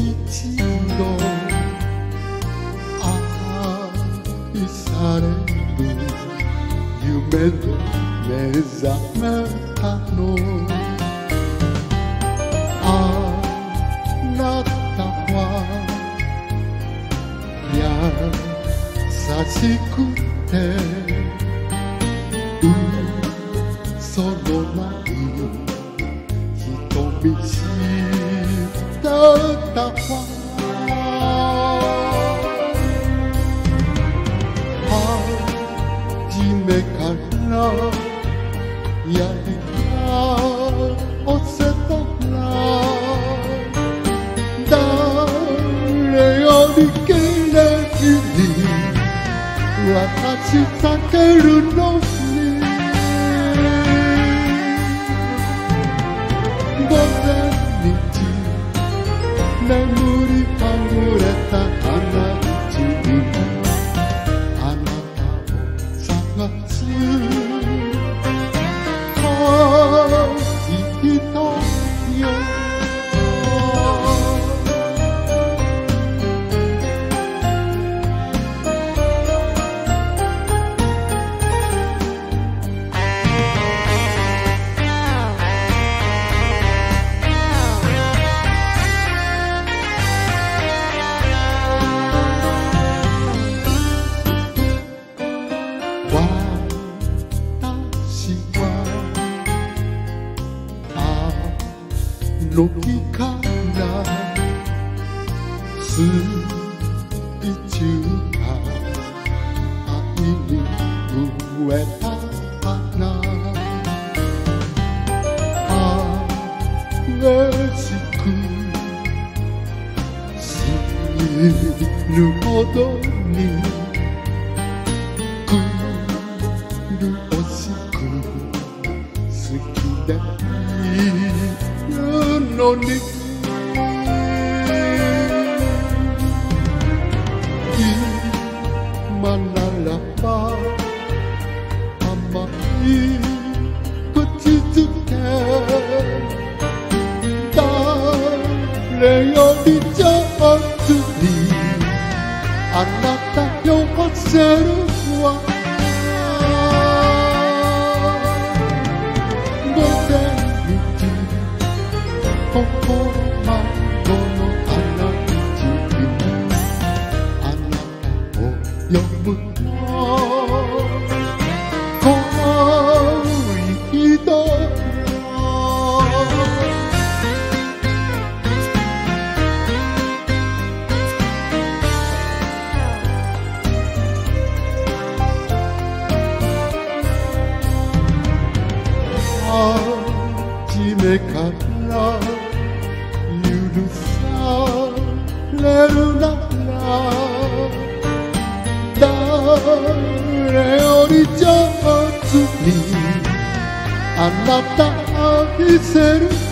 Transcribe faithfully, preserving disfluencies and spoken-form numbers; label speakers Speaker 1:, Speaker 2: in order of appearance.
Speaker 1: 一度愛される夢で目覚めたの。あなたは優しくて嘘のない瞳しただわ。初めからやり直せたら誰より綺麗に私避けるのに。午前日眠りはぐれた花道にあなたを探す恋人よ。の日から水中が愛に飢えた花激しく死ぬほどに苦しく好きでいるのに。今ならば甘い口づけ誰より上手にあなたよこせるわ。午前日ここまどの花道にあなたを呼ぶの恋人よ。初めから許されるなら誰より上手にあなた愛せる